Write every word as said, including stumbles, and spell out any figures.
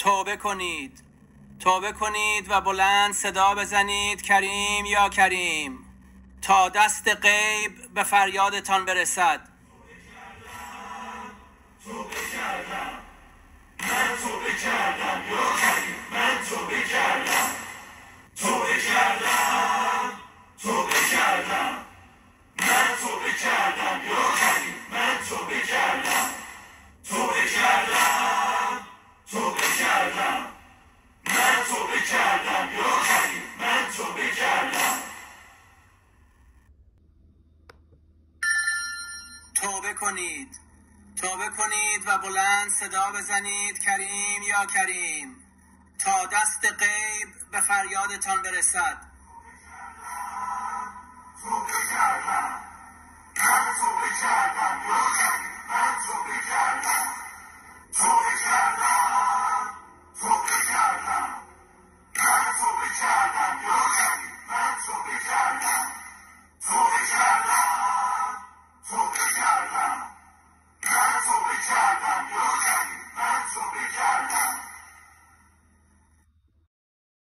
توبه کنید، توبه کنید و بلند صدا بزنید کریم یا کریم، تا دست غیب به فریادتان برسد. توبه کردم، من توبه کردم یا کریم، من توبه کردم، توبه کردم، توبه کردم، من توبه کردم یا کریم، من توبه کردم، توبه کردم، توبه کردم، من توبه کردم یا کریم، من توبه کردم. توبه کنید، توبه کنید و بلند صدا بزنید کریم یا کریم، تا دست غیب به فریادتان برسد. توبه کردم.